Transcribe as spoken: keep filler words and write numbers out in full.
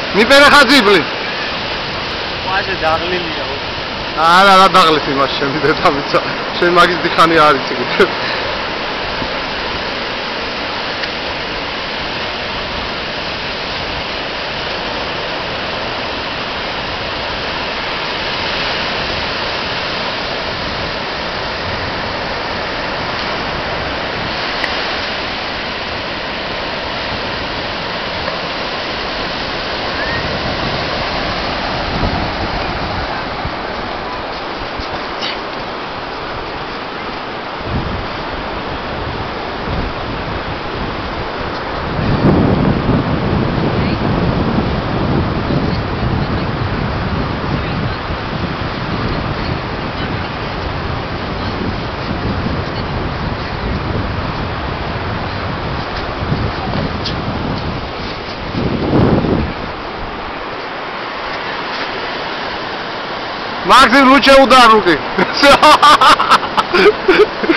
Mi perexadzi blin. მაშინ დაღლილია. არა, რა დაღლის იმას შემიძლია დამიცა. შენ მაგის დიხანი არის იქ. Максим лучше удар руки.